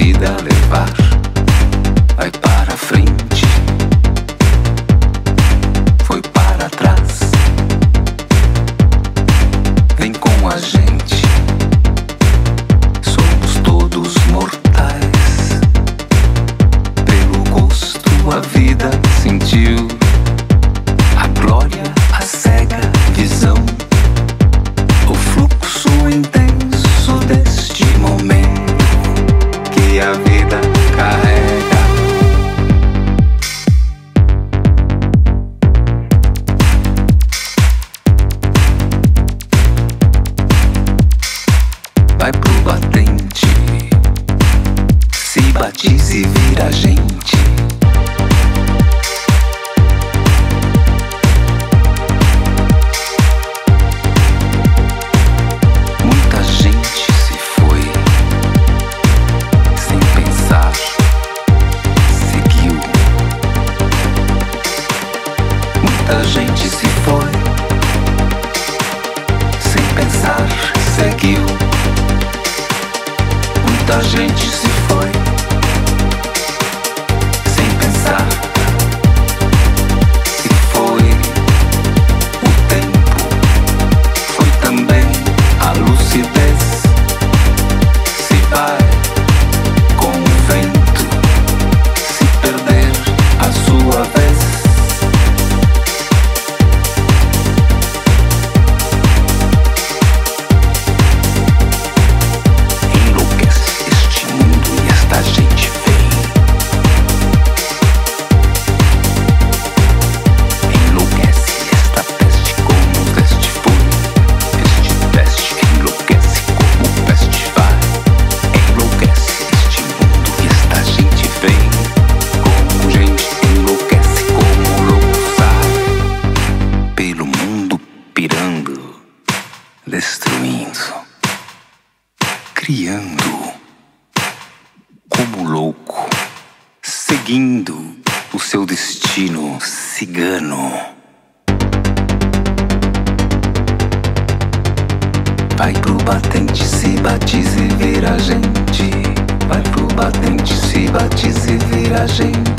vida levar, vai para frente, foi para trás. Vem com a gente, somos todos mortais. Pelo gosto a vida sentiu, a glória, a cega visão, o fluxo intenso deste momento que a vida carrega. Vai pro batente, se batize e vira gente. Muita gente se foi, sem pensar, seguiu. Muita gente se foi, sem pensar, seguiu. Muita gente se foi, sem pensar. Se foi o tempo, foi também a lucidez. Se vai com o vento, se perder a sua vez. Destruindo, criando, como louco, seguindo o seu destino cigano. Vai pro batente, se batize e vira gente. Vai pro batente, se batize e vira gente.